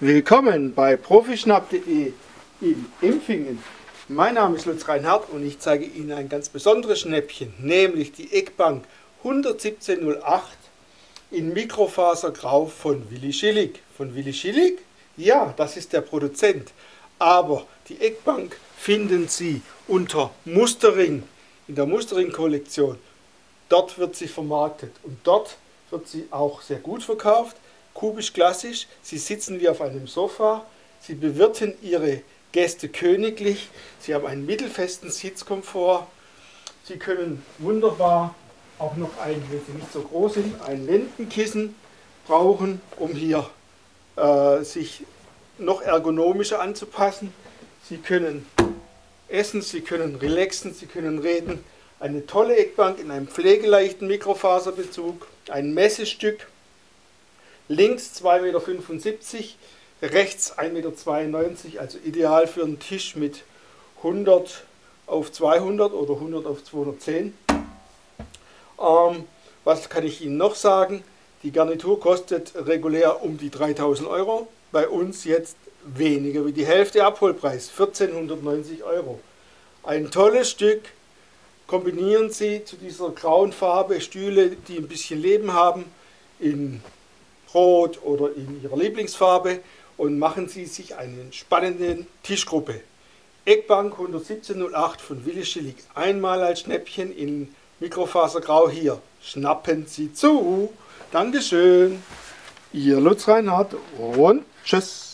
Willkommen bei profischnapp.de in Empfingen. Mein Name ist Lutz Reinhardt und ich zeige Ihnen ein ganz besonderes Schnäppchen, nämlich die Eckbank 11708 in Mikrofasergrau von Willi Schillig. Von Willi Schillig? Ja, das ist der Produzent. Aber die Eckbank finden Sie unter Mustering, in der Mustering-Kollektion. Dort wird sie vermarktet und dort wird sie auch sehr gut verkauft. Kubisch klassisch, Sie sitzen wie auf einem Sofa, Sie bewirten Ihre Gäste königlich, Sie haben einen mittelfesten Sitzkomfort, Sie können wunderbar auch noch ein, wenn Sie nicht so groß sind, ein Lendenkissen brauchen, um hier sich noch ergonomischer anzupassen. Sie können essen, Sie können relaxen, Sie können reden. Eine tolle Eckbank in einem pflegeleichten Mikrofaserbezug, ein Messestück. Links 2,75 m, rechts 1,92 m, also ideal für einen Tisch mit 100 auf 200 oder 100 auf 210. Was kann ich Ihnen noch sagen? Die Garnitur kostet regulär um die 3.000 €, bei uns jetzt weniger wie die Hälfte Abholpreis, 1490 €. Ein tolles Stück, kombinieren Sie zu dieser grauen Farbe Stühle, die ein bisschen Leben haben, in Rot oder in Ihrer Lieblingsfarbe und machen Sie sich eine spannende Tischgruppe. Eckbank 11708 von Willi Schillig. Einmal als Schnäppchen in Mikrofasergrau hier. Schnappen Sie zu. Dankeschön. Ihr Lutz Reinhardt und tschüss.